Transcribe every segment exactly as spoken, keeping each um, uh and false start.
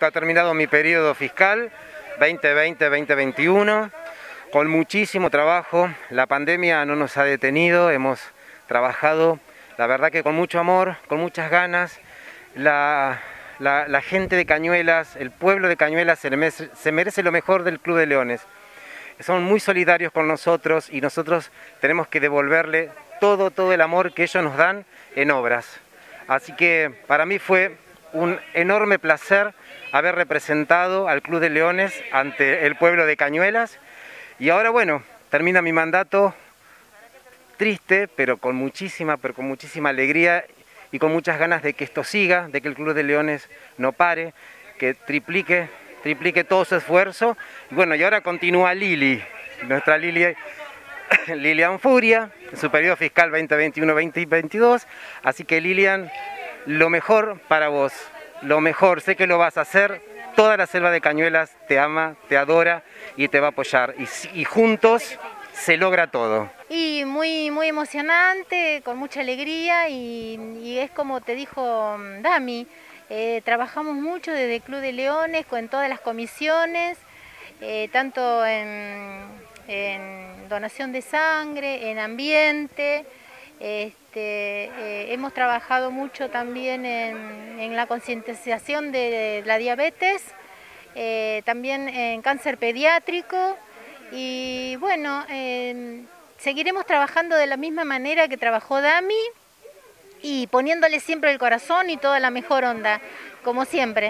ha terminado mi periodo fiscal veinte veinte veinte veintiuno, con muchísimo trabajo. La pandemia no nos ha detenido, hemos trabajado, la verdad que con mucho amor, con muchas ganas. La, la, la gente de Cañuelas, el pueblo de Cañuelas se merece, se merece lo mejor del Club de Leones. Son muy solidarios con nosotros y nosotros tenemos que devolverle todo, todo el amor que ellos nos dan en obras. Así que para mí fue un enorme placer haber representado al Club de Leones ante el pueblo de Cañuelas. Y ahora, bueno, termina mi mandato triste, pero con muchísima, pero con muchísima alegría y con muchas ganas de que esto siga, de que el Club de Leones no pare, que triplique, triplique todo su esfuerzo. Y bueno, y ahora continúa Lili, nuestra Lili, Lilian Furia, en su periodo fiscal veinte veintiuno veinte veintidós. Así que Lilian, lo mejor para vos, lo mejor, sé que lo vas a hacer. Toda la selva de Cañuelas te ama, te adora y te va a apoyar. Y, y juntos se logra todo. Y muy, muy emocionante, con mucha alegría y, y es como te dijo Dami, eh, trabajamos mucho desde el Club de Leones, con todas las comisiones, eh, tanto en, en donación de sangre, en ambiente. Este, eh, hemos trabajado mucho también en, en la concientización de la diabetes, eh, también en cáncer pediátrico y bueno, eh, seguiremos trabajando de la misma manera que trabajó Dami y poniéndole siempre el corazón y toda la mejor onda, como siempre.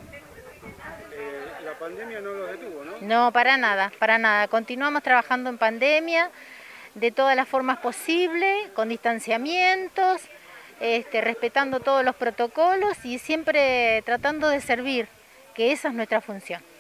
Eh, la pandemia no lo detuvo, ¿no? No, para nada, para nada. Continuamos trabajando en pandemia de todas las formas posibles, con distanciamientos, este, respetando todos los protocolos y siempre tratando de servir, que esa es nuestra función.